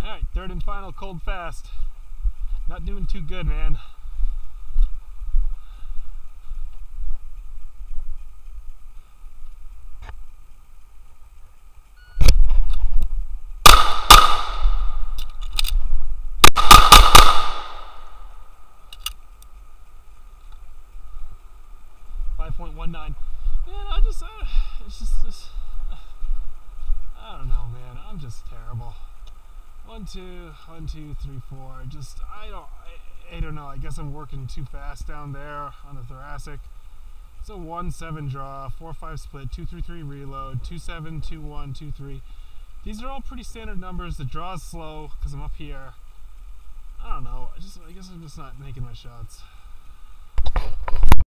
Alright, third and final cold fast. Not doing too good, man. .19. Man, I don't know, man. I'm just terrible. 1, 2, 1, 2, 3, 4. Just I don't know. I guess I'm working too fast down there on the thoracic. It's a 1-7 draw, 4-5 split, 2-3-3 reload, 2-7, 2-1, 2-3. These are all pretty standard numbers. The draw is slow because I'm up here. I don't know. I guess I'm just not making my shots.